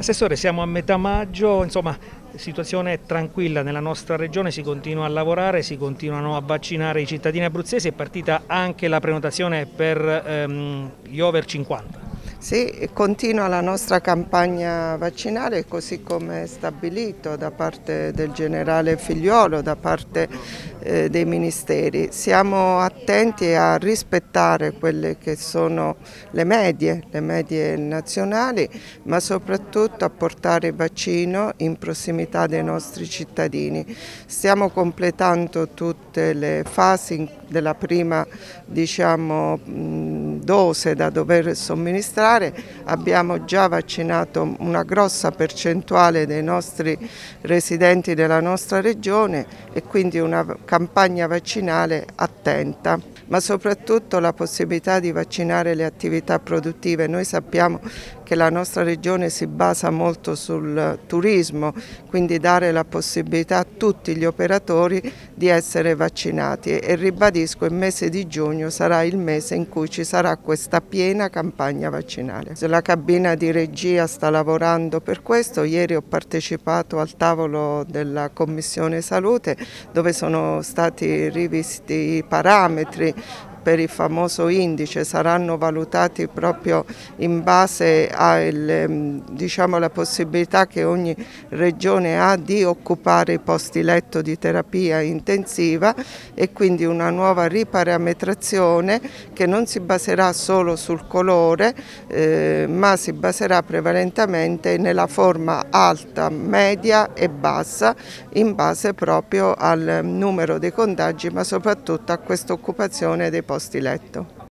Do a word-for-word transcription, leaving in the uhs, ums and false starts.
Assessore, siamo a metà maggio, insomma, situazione tranquilla nella nostra regione, si continua a lavorare, si continuano a vaccinare i cittadini abruzzesi, è partita anche la prenotazione per ehm, gli over cinquanta. Sì, continua la nostra campagna vaccinale così come stabilito da parte del generale Figliuolo, da parte eh, dei ministeri. Siamo attenti a rispettare quelle che sono le medie, le medie nazionali, ma soprattutto a portare il vaccino in prossimità dei nostri cittadini. Stiamo completando tutte le fasi della prima, diciamo, dose da dover somministrare. Abbiamo già vaccinato una grossa percentuale dei nostri residenti della nostra regione e quindi una campagna vaccinale attenta, ma soprattutto la possibilità di vaccinare le attività produttive. Noi sappiamo che la nostra regione si basa molto sul turismo, quindi dare la possibilità a tutti gli operatori di essere vaccinati e ribadisco il mese di giugno sarà il mese in cui ci sarà questa piena campagna vaccinale. La cabina di regia sta lavorando per questo. Ieri ho partecipato al tavolo della Commissione Salute dove sono stati rivisti i parametri per il famoso indice, saranno valutati proprio in base alla diciamo, possibilità che ogni regione ha di occupare i posti letto di terapia intensiva e quindi una nuova riparametrazione che non si baserà solo sul colore eh, ma si baserà prevalentemente nella forma alta, media e bassa in base proprio al numero dei contagi ma soprattutto a questa occupazione dei posti letto.